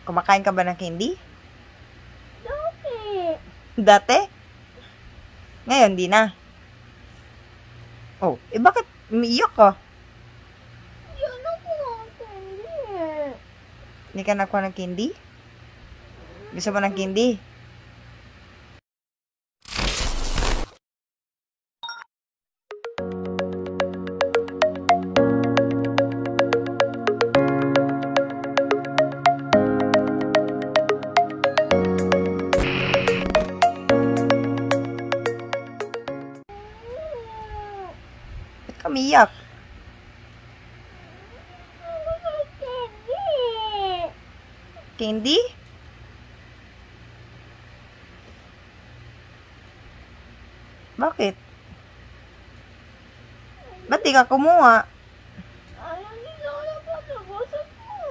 Kumakain ka ba ng candy? Dati. Dati? Ngayon, di na. Oh, bakit umiiyak ka? Hindi ano ko ang candy. Hindi ka nakuha ng candy? Gusto mo ng candy? Ba't ka umiiyak? Ano ko candy? Candy? Bakit? Ba't di ka kumuha? Ayaw ni Lola pa nabasa ko.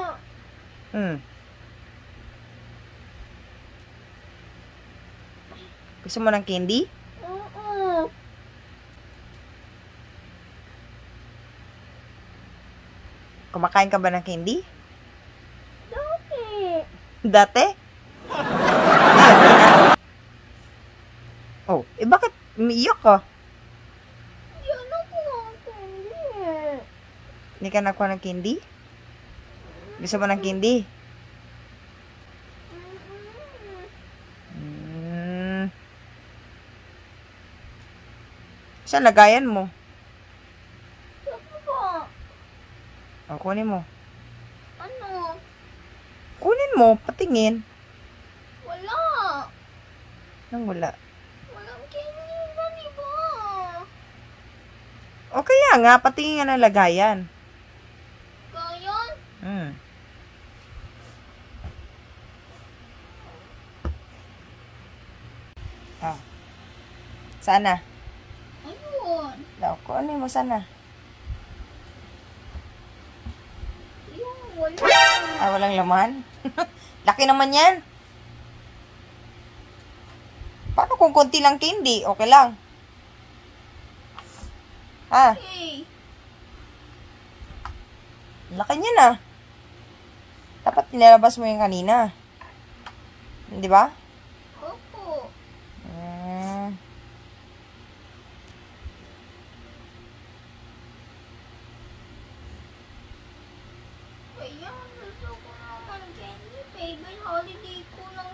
Gusto mo ng candy? Oo. Kumakain ka ba ng candy? Dati. Dati? Ngayon, di na. Oh, bakit umiiyak ka? Hindi ano ko ang candy. Hindi ka nakuha ng candy? Gusto mo ng candy? Saan lagayan mo? Sabi ba? Oh, kunin mo. Ano? Kunin mo, patingin. Wala. Nang wala. Walang candy ba, di ba? O kaya nga, patingin nga ng lagayan. Gayon? Oh. Sana. Ayun. Daw, kunin mo sana. Yung wala. Ah, walang laman? Laki naman yan. Paano kung konti lang candy? Okay lang. Ha? Okay. Laki niya na. Dapat nilalabas mo yung kanina. Di ba? Opo. Kaya gusto ko naman candy. Favorite holiday ko ng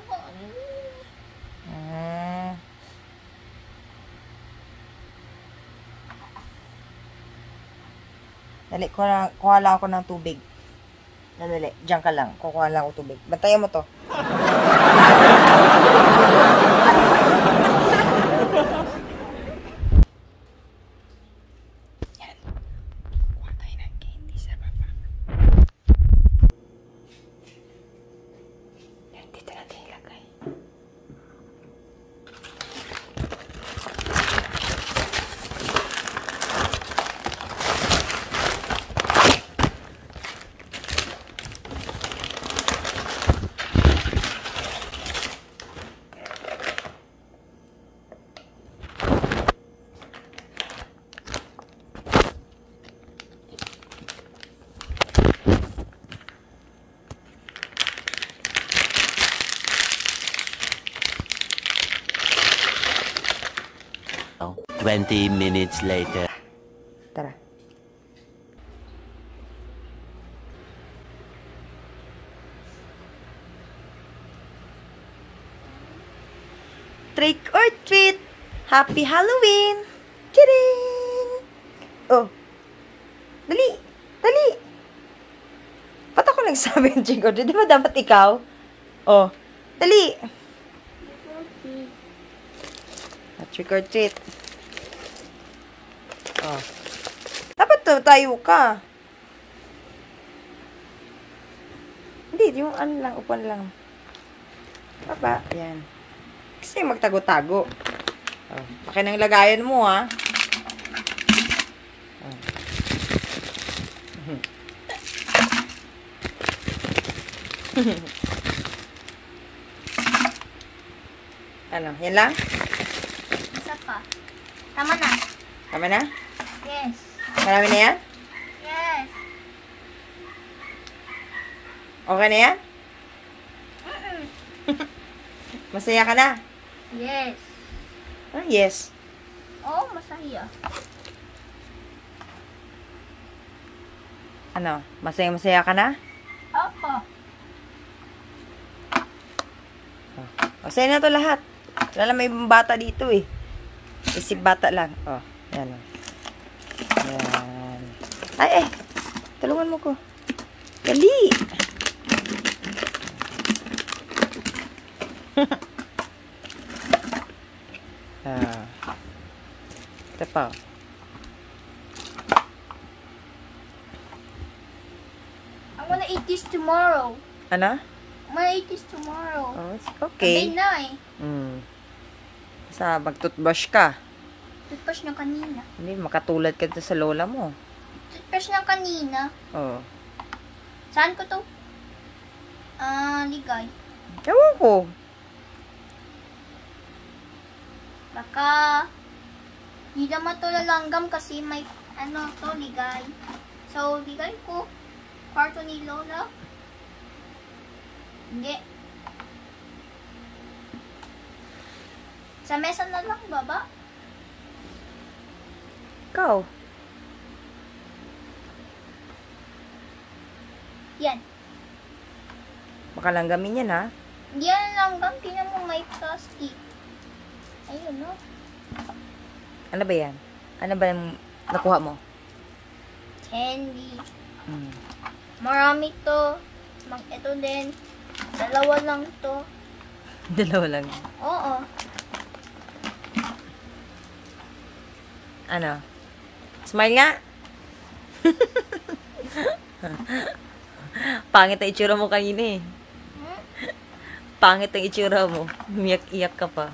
Dali, kuha lang ako ng tubig. Dali, diyan ka lang. Kukuha lang ako tubig. Bantayan mo to. Yan. Kuha tayo ng candy sa baba. Yan, dito natin ilagay. Oh, 20 minutes later. Tara. Trick or treat! Happy Halloween! Tadang! Oh. Dali! Dali! Ba't ako nagsabi yung trick or treat? Di ba dapat ikaw? Oh. Dali! Trick or treat. Oh. Dapat tayo ka. Hindi, yung ano lang, upuan lang. Baba, yan. Kasi magtago-tago. Oh, laki ng lagayan mo, ha. Oh. Ano, yan lang? Isa pa. Tama na. Tama na? Yes. Marami na yan? Yes. Okay na yan? Masaya ka na? Yes. Ah, yes. Oo, masaya. Ano? Masaya ka na? Opo. Masaya na to lahat. Wala lang may bata dito eh. Isip bata lang. Oh, yan. Yan. Ay, tulungan mo ko. Dali! Ito pa. I wanna eat this tomorrow. Ano? I wanna eat this tomorrow. Oh, it's Day okay. na eh. Mag-toothbrush ka. Toothbrush na kanina. Hindi, makatulad ka sa lola mo. Toothbrush na kanina. Oh. Saan ko to? Ligay. Ewan ko. Baka hindi naman to lalanggam kasi may to ligay. So, ligay ko. Kwarto ni Lola. Hindi. Sa mesa na lang, baba. Ikaw. Yan. Baka langgamin yan, ha? Hindi yan langgam. Tingnan mo may plastic. Ayun, no? Ano ba yan? Ano ba yung nakuha mo? Candy. Marami to. Ito din. Dalawa lang to. Dalawa lang. Oo. Ano? Smile nga. Pangit ang itsura mo kanina eh. Pangit ang itsura mo. Umiyak-iyak ka pa.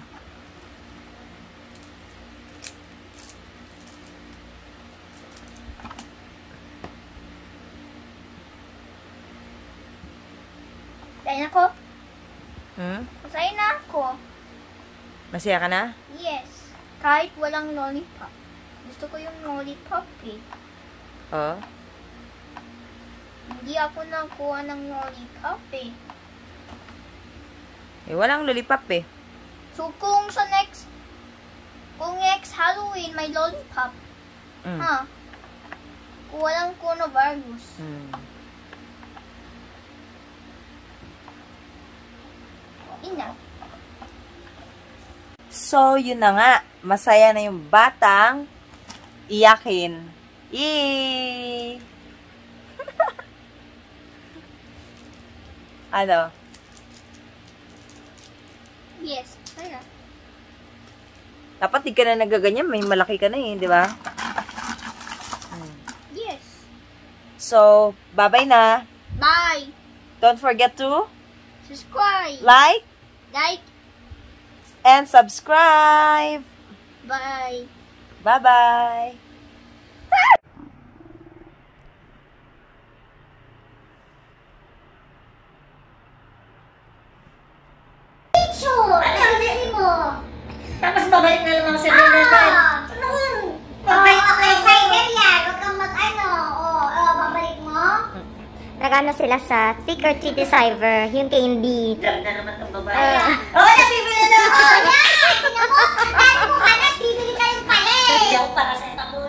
Masaya na ako. Masaya na ako. Masaya ka na? Yes. Kahit walang lollipop. Gusto ko yung lollipop eh. Oo. Hindi ako nakuha ng lollipop eh. Eh, walang lollipop eh. So, kung next Halloween may lollipop, kung walang coronavirus. Ina. So, yun na nga. Masaya na yung batang iyakin. Yay! Ano? Yes. Kaya. Dapat di ka na nagaganyan. May malaki ka na eh, di ba? Yes. So, bye-bye na. Bye. Don't forget to Subscribe. like Like. and subscribe. Bye. Bye-bye. Picture! Ano ang dali mo? Tapos babalik na lang ako sa dinner time. Ano yun? Okay, cycle yan. Huwag kang babalik mo. Nagano sila sa Trick or Treat Decipher, yung candy. Drag na naman itong babae. Nabibili na ako. Yan! Tingnan mo. Dahil mo ka na, bibili ka yung palit. Hindi ako para sa itabon.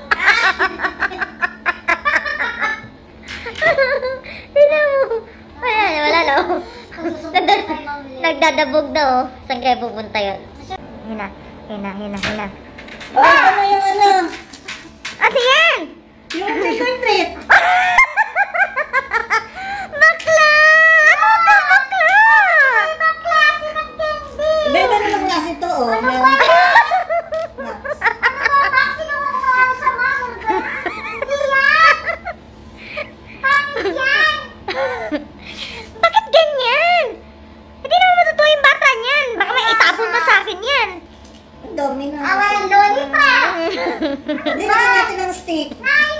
Tignan mo. Wala no. Nagdadabog daw. Saan kaya pupunta yun? Hina. Ano yung ano? Ate yan! Yung trick or treat. Bakla! Ano to, bakla? Bakla, sinang candy. Iba-iba naman klase ito, oh. Ano Meron- ba yan? Bakit sinuha mo sa mahal ko? Hindi yan. Pangit yan. Bakit ganyan? Hindi naman matutuwa yung bata niyan. Baka may itapon pa sa akin yan. Ang dami na. Walang lollipop. Dinagyan natin ng stick.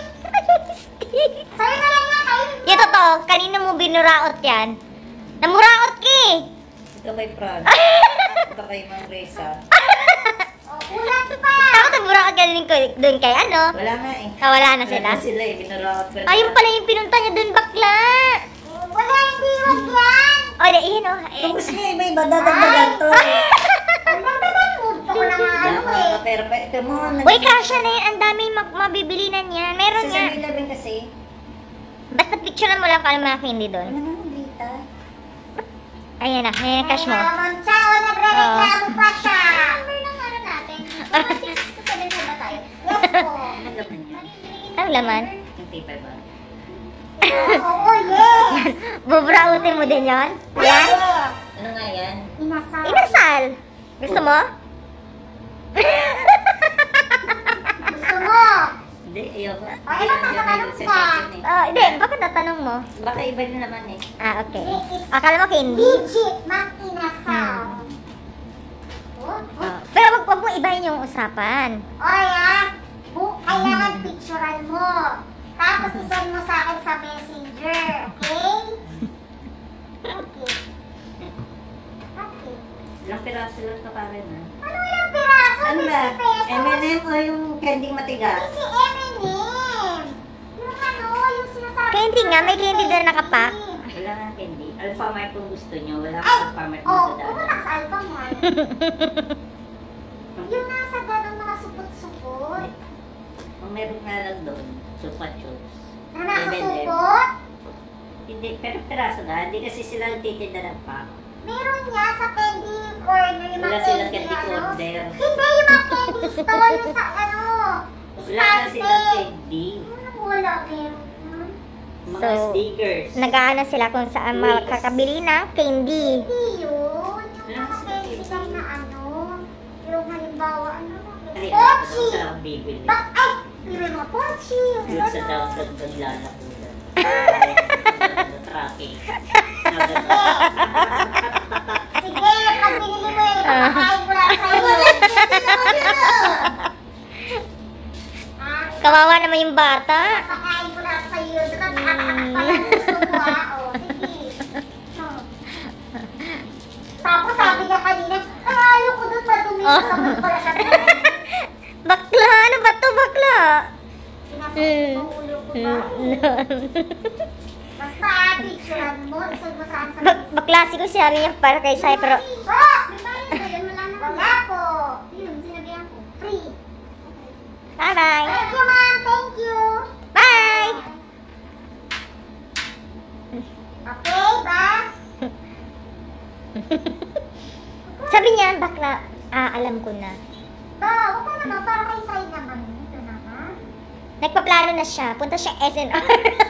Sa'yo na lang yan. Yung totoo, kanina mo binuraot yan. Namuraot ka eh. Ito kay Fran. Ito kay Mang Reza. Ulan pa. Ako namuraot ka dun kay ano? Wala nga eh. Wala na sila. Wala na sila eh. Binaraot ko. Ayun pala yung pinunta niya dun bakla. Wala, hindi wag yan. O, Ayan o. Tapos nga, iba-iba, dadagdagan to. Gusto ko na nga ano eh. Pero ito mo, Uy, kasha na yan. Ang dami mabibili na niyan. Meron sa nga. 7-Eleven kasi, Basta picturean mo lang kung ano mga candy doon. wala nang dita. Ayan na. Ayan ang cash mo. Ciao, nagre-reklamo pa siya. Number ng ano natin. 667 ba tayo? Yes po. Ano naman yan? Ang laman. Yung paper ba? Oo, yes. Bubrautin mo din yon? Yan? Ano nga yan? Inasal. Inasal. Gusto mo? Gusto mo? Hindi, ayoko. Ay, matatanong ka. Hindi. Bakit natanong mo? Baka iba din naman eh. Ah, okay. Akala mo candy? Legit, mang inasal. Pero wag mo ibahin yung usapan. Oy ah, kailangan picturean mo. Tapos isend mo sa akin sa messenger, okay? Okay. Okay. Ilang piraso lang ito pa rin ah. Ano ilang piraso? Ano 50 ba? pesos? M&M o yung candy matigas? Si M&M. Yung ano, yung sinasabi. Candy nga, may candy din nakapack. Wala nga candy. Alphamart kung gusto nyo. Wala Ay, kang Alphamart na oh, dadaan. pumunta ka sa Alphamart. Yung nasa ganong mga supot-supot. Kung meron nga lang doon, Chupa Chups. Na nasa M&M. supot. Hindi, pero piraso na. Hindi kasi sila nagtitinda ng pack. Meron nga sa candy corner yung Wala mga silang candy, candy ano. corner. Hindi, yung mga candy store yung sa ano. Wala na silang Stante. candy. Ano wala, meron. Mga So, stickers. Nag-aano sila kung saan makakabili ng candy. Hindi yun. Yung Wala mga sa candy candy. lang na ano. Yung halimbawa, ano. Hindi, Pochi! ako sa bibili. Ay! Yung mga pochi! Yung Doon sa ano. downtown naglalakulan. Tracking. Sige, pag binili mo yun, papakain ko lang sa'yo. Ah, Kawawa naman yung bata. papakain ko lang sa'yo. Tapos atak pa lang gusto mo ah. O, sige. Oh. Tapos sabi niya kanina, ayaw ko doon madumi Oh. sa mga pala sa Bakla, ano ba to bakla? Pinapakit mo ulo ko ba? Basta, picturean mo, isag mo saan sa Baklase ko sabi niya para kay Sai pero Wala po. Yun, sinabihan ko. Free. bye-bye. Thank you, ma'am. Thank you. Bye! Okay, ba? Sabi niya, bakla, alam ko na. Ba, huwag ka naman. Para kay Sai naman. Ito naman. Nagpaplano na siya. Punta siya SNR.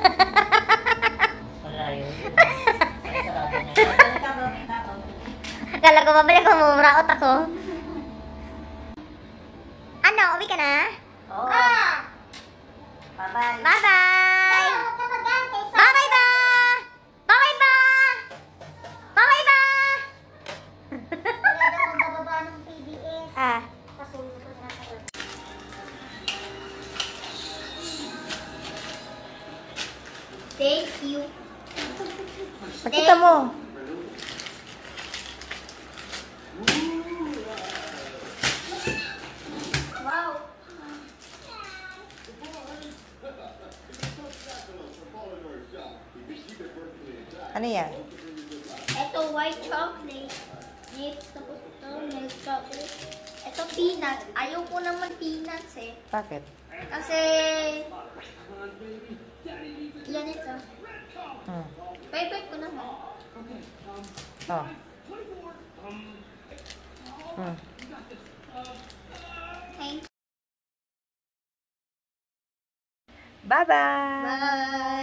Wala yun. Ay, sarado niya. Akala ko mabalik ko, mumuraot ako. Ano, uwi ka na? Oo. Ah! Bye-bye. Bye-bye! Huwag ka mag-galit kay Sai. Bye-bye ba? Bye-bye ba? Bye-bye ba? Wala na akong bababa ng PBS. Ah, Kasunod ko na sa work. Thank you. Pakita mo. Wow. Ano yan? Ito white chocolate. Next, tapos ito milk chocolate. Ito peanut. Ayaw ko naman peanuts eh. Bakit? Kasi, yan ito. Hmm. Favorite ko naman. Oh. Hmm. Thank you. Bye-bye! Bye.